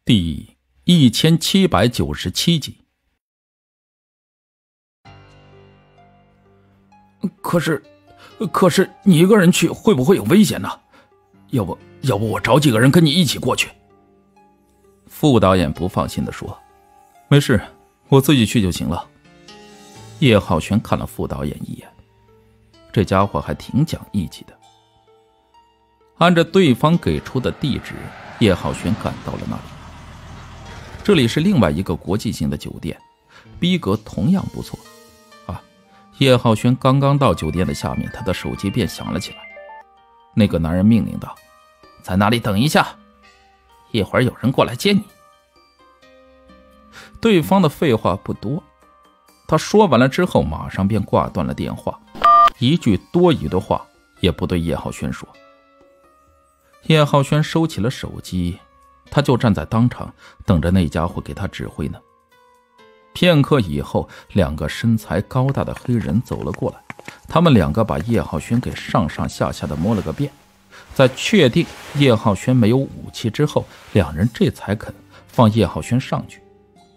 第1797集。可是你一个人去会不会有危险呢？要不我找几个人跟你一起过去。副导演不放心地说：没事，我自己去就行了。叶浩轩看了副导演一眼，这家伙还挺讲义气的。按照对方给出的地址，叶浩轩赶到了那里。这里是另外一个国际性的酒店，逼格同样不错啊。叶浩轩刚刚到酒店的下面，他的手机便响了起来。那个男人命令道：在那里等一下，一会儿有人过来接你。对方的废话不多，他说完了之后马上便挂断了电话，一句多余的话也不对叶浩轩说。叶浩轩收起了手机，他就站在当场等着那家伙给他指挥呢。片刻以后，两个身材高大的黑人走了过来，他们两个把叶浩轩给上上下下的摸了个遍，在确定叶浩轩没有武器之后，两人这才肯放叶浩轩上去。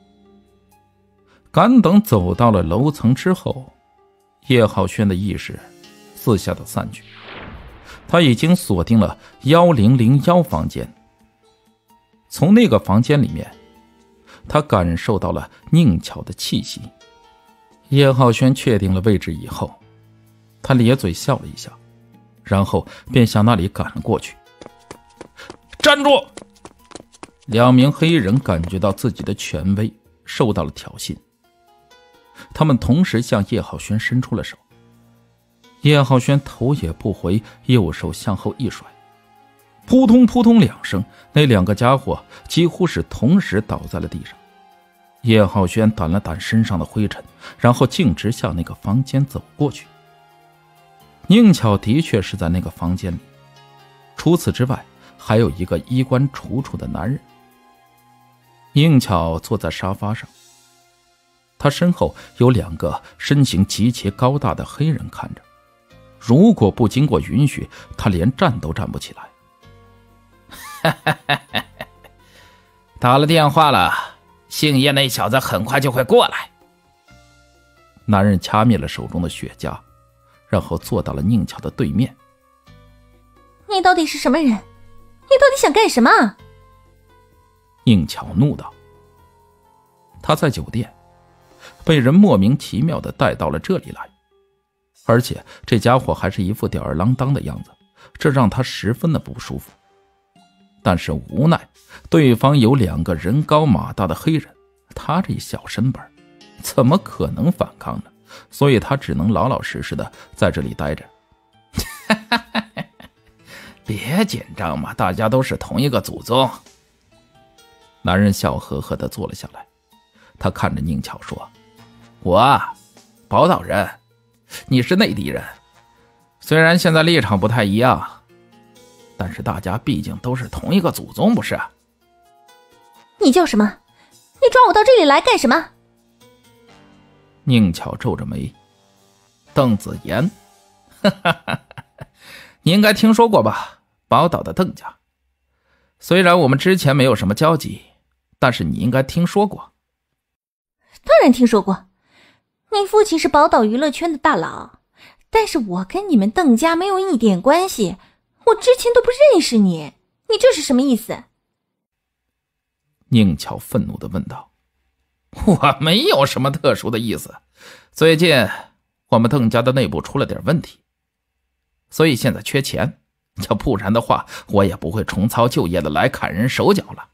赶等走到了楼层之后，叶浩轩的意识四下的散去，他已经锁定了1001房间。从那个房间里面，他感受到了宁巧的气息。叶浩轩确定了位置以后，他咧嘴笑了一下，然后便向那里赶了过去。站住！两名黑人感觉到自己的权威受到了挑衅，他们同时向叶浩轩伸出了手。叶浩轩头也不回，右手向后一甩，扑通扑通两声，那两个家伙几乎是同时倒在了地上。叶浩轩掸了掸身上的灰尘，然后径直向那个房间走过去。宁巧的确是在那个房间里，除此之外还有一个衣冠楚楚的男人。宁巧坐在沙发上，他身后有两个身形极其高大的黑人看着，如果不经过允许，他连站都站不起来。 打了电话了，姓叶那小子很快就会过来。 男人掐灭了手中的雪茄，然后坐到了宁巧的对面。 你到底是什么人？你到底想干什么？ 宁巧怒道。他在酒店被人莫名其妙地带到了这里来，而且这家伙还是一副吊儿郎当的样子，这让他十分的不舒服。但是无奈对方有两个人高马大的黑人，他这小身板怎么可能反抗呢？所以他只能老老实实的在这里待着。 别紧张嘛，大家都是同一个祖宗。 男人笑呵呵的坐了下来，他看着宁巧说： 我啊，宝岛人，你是内地人，虽然现在立场不太一样，但是大家毕竟都是同一个祖宗，不是？ 你叫什么？你抓我到这里来干什么？ 宁巧皱着眉。 邓子言。你应该听说过吧，宝岛的邓家。虽然我们之前没有什么交集，但是你应该听说过。 当然听说过，你父亲是宝岛娱乐圈的大佬，但是我跟你们邓家没有一点关系，我之前都不认识你，你这是什么意思？ 宁巧愤怒地问道。 我没有什么特殊的意思，最近我们邓家的内部出了点问题，所以现在缺钱，要不然的话我也不会重操旧业的来砍人手脚了。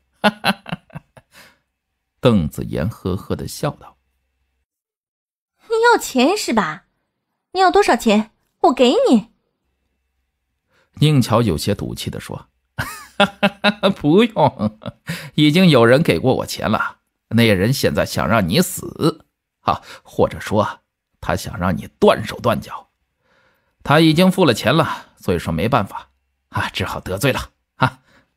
邓子言呵呵地笑道。 你要钱是吧？你要多少钱？我给你。 宁巧有些赌气地说。 不用，已经有人给过我钱了，那人现在想让你死，或者说他想让你断手断脚。他已经付了钱了，所以说没办法，只好得罪了。 我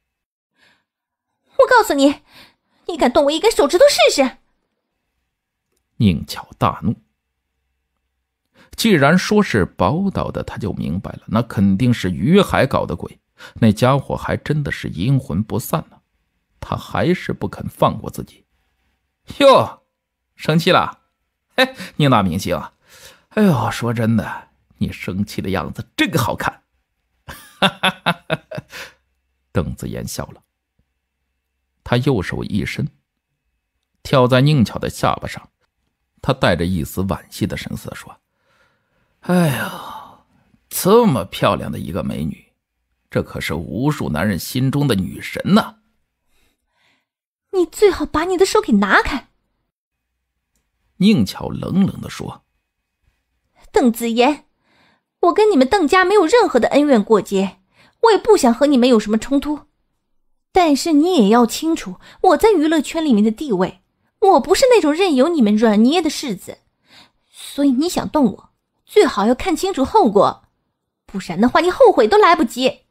告诉你，你敢动我一根手指头试试？ 宁巧大怒。既然说是宝岛的，他就明白了，那肯定是于海搞的鬼，那家伙还真的是阴魂不散呢。 他还是不肯放过自己。哟，生气了？哎，宁大明星，哎呦，说真的，你生气的样子真好看。哈哈哈哈！邓子言笑了，他右手一伸，跳在宁巧的下巴上，他带着一丝惋惜的神色说：“哎呦，这么漂亮的一个美女，这可是无数男人心中的女神呐！” 你最好把你的手给拿开。 宁巧冷冷地说：“ 邓子言，我跟你们邓家没有任何的恩怨过节，我也不想和你们有什么冲突。但是你也要清楚，我在娱乐圈里面的地位，我不是那种任由你们软捏的柿子。所以你想动我，最好要看清楚后果，不然的话你后悔都来不及。”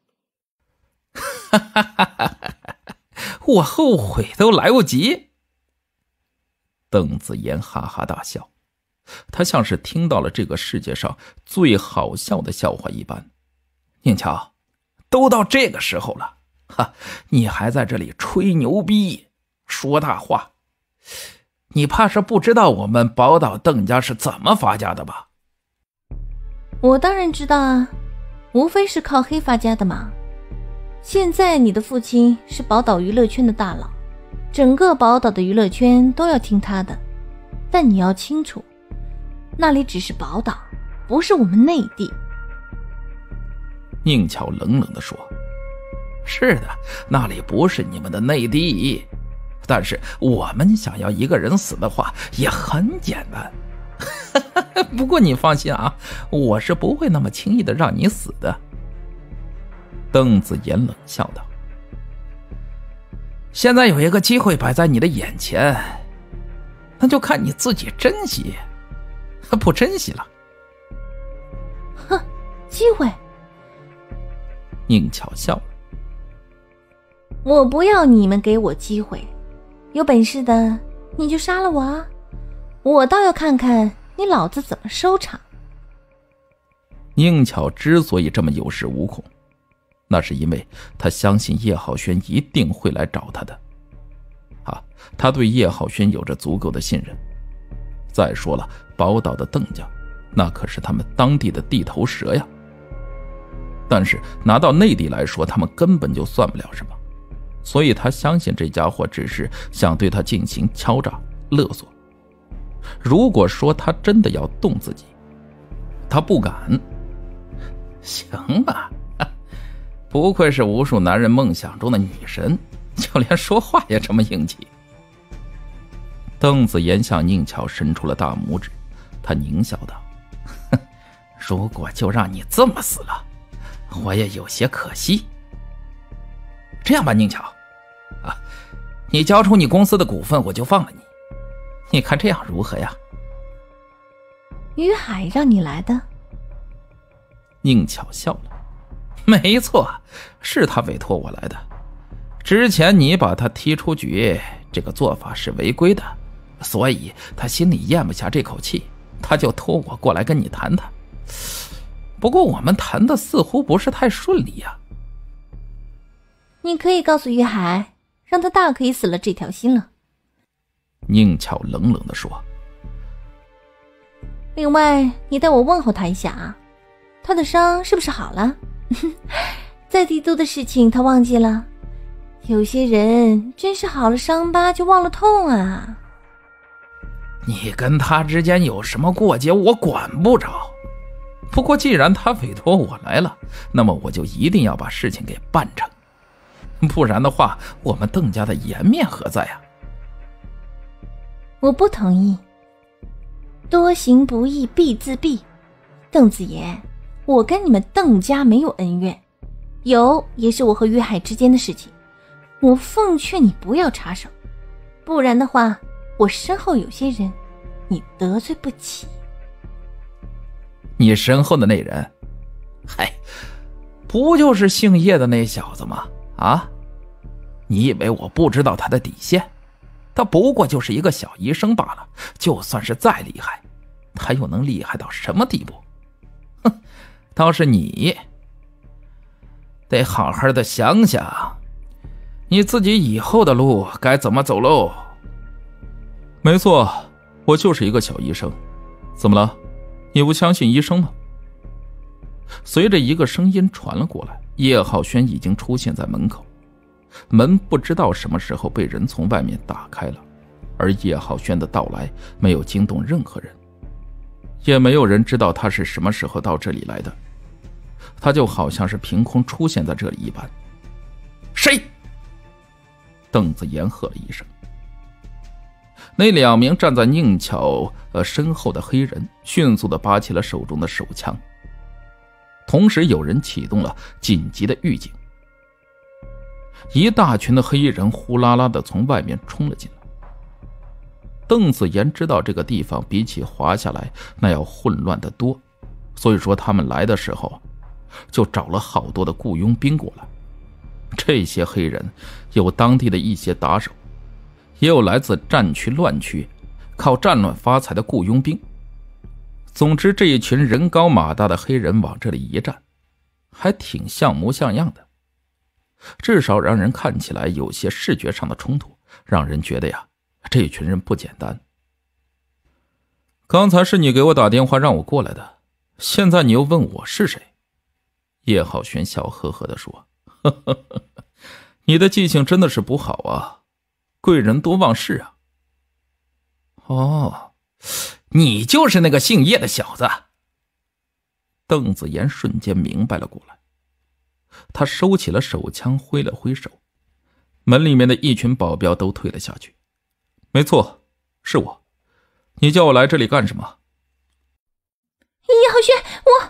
哈哈哈哈！我后悔都来不及。邓子言哈哈大笑，他像是听到了这个世界上最好笑的笑话一般。宁巧，都到这个时候了，哈，你还在这里吹牛逼说大话，你怕是不知道我们宝岛邓家是怎么发家的吧？ 我当然知道啊，无非是靠黑发家的嘛。现在你的父亲是宝岛娱乐圈的大佬，整个宝岛的娱乐圈都要听他的。但你要清楚，那里只是宝岛，不是我们内地。 宁巧冷冷地说：“是的，那里不是你们的内地，但是我们想要一个人死的话也很简单。不过你放心啊，我是不会那么轻易的让你死的。”邓子言冷笑道：“现在有一个机会摆在你的眼前，那就看你自己珍惜不珍惜了。” 哼，机会？ 宁巧笑了：“ 我不要你们给我机会，有本事的你就杀了我啊！我倒要看看你老子怎么收场。” 宁巧之所以这么有恃无恐，那是因为他相信叶浩轩一定会来找他的。他对叶浩轩有着足够的信任。再说了，宝岛的邓家，那可是他们当地的地头蛇呀。但是拿到内地来说，他们根本就算不了什么。所以他相信这家伙只是想对他进行敲诈勒索。如果说他真的要动自己，他不敢。行吧，不愧是无数男人梦想中的女神，就连说话也这么硬气。邓子言向宁巧伸出了大拇指，他狞笑道：“如果就让你这么死了，我也有些可惜。这样吧，宁巧，你交出你公司的股份，我就放了你。你看这样如何呀？” 于海让你来的？ 宁巧笑了：“没错，是他委托我来的。之前你把他踢出局，这个做法是违规的，所以他心里咽不下这口气，他就托我过来跟你谈谈。不过我们谈的似乎不是太顺利呀。” 你可以告诉于海，让他大可以死了这条心了。 宁巧冷冷地说：“ 另外，你代我问候他一下啊，他的伤是不是好了？在帝都的事情他忘记了？有些人真是好了伤疤就忘了痛啊。” 你跟他之间有什么过节，我管不着。不过既然他委托我来了，那么我就一定要把事情给办成，不然的话，我们邓家的颜面何在啊？ 我不同意。多行不义必自毙。邓子言，我跟你们邓家没有恩怨，有也是我和于海之间的事情。我奉劝你不要插手，不然的话，我身后有些人，你得罪不起。 你身后的那人，嗨，不就是姓叶的那小子吗？你以为我不知道他的底线？他不过就是一个小医生罢了，就算是再厉害，他又能厉害到什么地步？哼，倒是你得好好的想想， 你自己以后的路该怎么走喽？ 没错，我就是一个小医生。怎么了？你不相信医生吗？随着一个声音传了过来，叶浩轩已经出现在门口。门不知道什么时候被人从外面打开了，而叶浩轩的到来没有惊动任何人，也没有人知道他是什么时候到这里来的。他就好像是凭空出现在这里一般。 谁？ 邓子言喝了一声。那两名站在宁巧身后的黑人迅速地拔起了手中的手枪，同时有人启动了紧急的预警。一大群的黑衣人呼啦啦地从外面冲了进来。邓子言知道这个地方比起华夏来那要混乱得多，所以说他们来的时候就找了好多的雇佣兵过来。这些黑人有当地的一些打手，也有来自战区乱区靠战乱发财的雇佣兵。总之这一群人高马大的黑人往这里一站，还挺像模像样的，至少让人看起来有些视觉上的冲突，让人觉得呀，这群人不简单。刚才是你给我打电话让我过来的，现在你又问我是谁？叶浩轩笑呵呵地说，呵呵呵，你的记性真的是不好啊，贵人多忘事啊。 哦，你就是那个姓叶的小子。 邓子言瞬间明白了过来，他收起了手枪，挥了挥手，门里面的一群保镖都退了下去。没错，是我，你叫我来这里干什么？ 叶浩轩，我……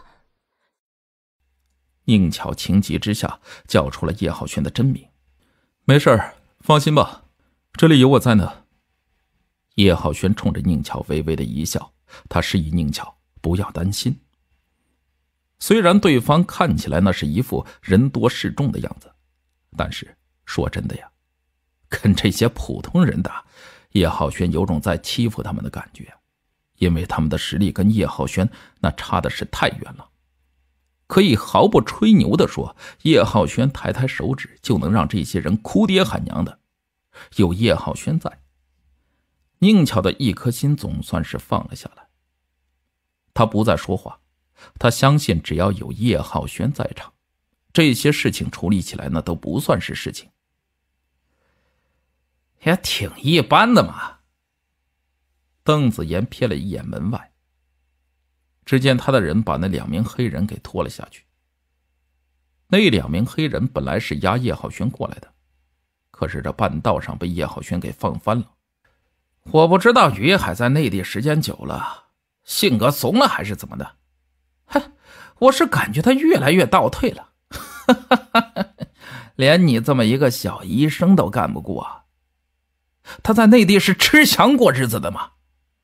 宁巧情急之下叫出了叶浩轩的真名。没事儿，放心吧，这里有我在呢。叶浩轩冲着宁巧微微的一笑，他示意宁巧不要担心。虽然对方看起来那是一副人多势众的样子，但是说真的呀，跟这些普通人打，叶浩轩有种在欺负他们的感觉，因为他们的实力跟叶浩轩那差的是太远了。可以毫不吹牛地说，叶浩轩抬抬手指就能让这些人哭爹喊娘的。有叶浩轩在，宁巧的一颗心总算是放了下来。他不再说话，他相信只要有叶浩轩在场，这些事情处理起来那都不算是事情。 也挺一般的嘛。 邓子言瞥了一眼门外，只见他的人把那两名黑人给拖了下去。那两名黑人本来是押叶浩轩过来的，可是这半道上被叶浩轩给放翻了。 我不知道于海在内地时间久了，性格怂了还是怎么的。哼，我是感觉他越来越倒退了。连你这么一个小医生都干不过，他在内地是吃翔过日子的吗？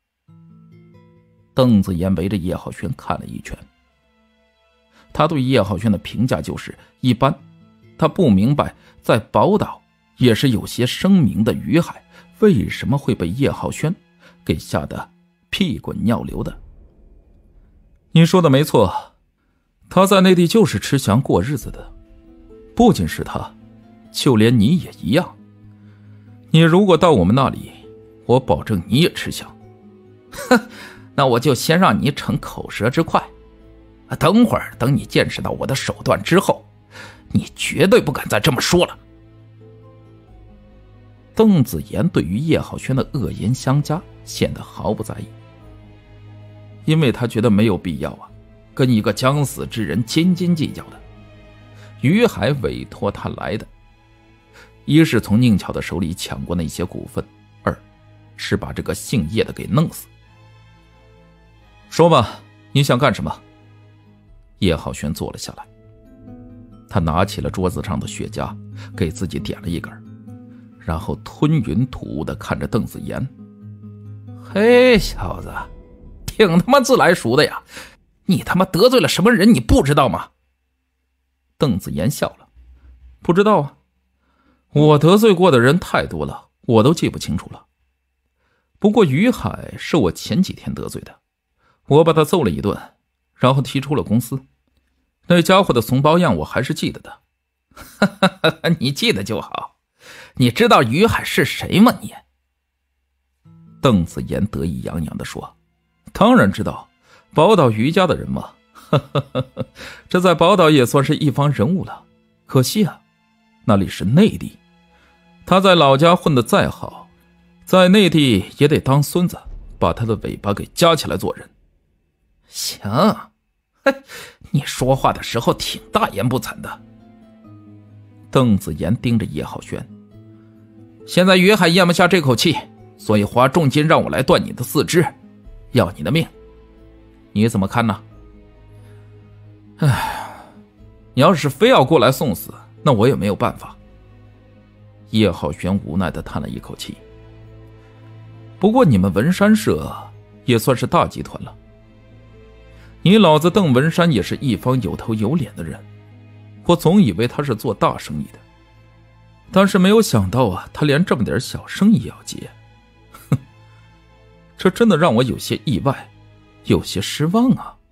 邓子言围着叶浩轩看了一圈，他对叶浩轩的评价就是一般。他不明白在宝岛也是有些声名的于海为什么会被叶浩轩给吓得屁滚尿流的。你说的没错，他在内地就是吃翔过日子的，不仅是他，就连你也一样。你如果到我们那里，我保证你也吃翔。 哼，那我就先让你逞口舌之快，等会儿等你见识到我的手段之后，你绝对不敢再这么说了。 邓子言对于叶浩轩的恶言相加显得毫不在意，因为他觉得没有必要啊，跟一个将死之人斤斤计较的。于海委托他来的，一是从宁巧的手里抢过那些股份，二是把这个姓叶的给弄死。说吧，你想干什么？叶浩轩坐了下来，他拿起了桌子上的雪茄，给自己点了一根，然后吞云吐雾地看着邓子言。 嘿，小子，挺他妈自来熟的呀！你他妈得罪了什么人，你不知道吗？ 邓子言笑了，不知道啊，我得罪过的人太多了，我都记不清楚了。不过于海是我前几天得罪的，我把他揍了一顿，然后踢出了公司。那家伙的怂包样我还是记得的。 你记得就好。 你知道于海是谁吗你？ 邓子言得意洋洋地说，当然知道，宝岛于家的人嘛，这在宝岛也算是一方人物了。可惜啊，那里是内地，他在老家混得再好，在内地也得当孙子，把他的尾巴给夹起来做人。 行，你说话的时候挺大言不惭的。 邓子言盯着叶浩轩， 现在于海咽不下这口气，所以花重金让我来断你的四肢，要你的命，你怎么看呢？ 你要是非要过来送死，那我也没有办法。叶浩轩无奈地叹了一口气。不过你们文山社也算是大集团了，你老子邓文山也是一方有头有脸的人，我总以为他是做大生意的，但是没有想到啊，他连这么点小生意也要接。这真的让我有些意外，有些失望啊。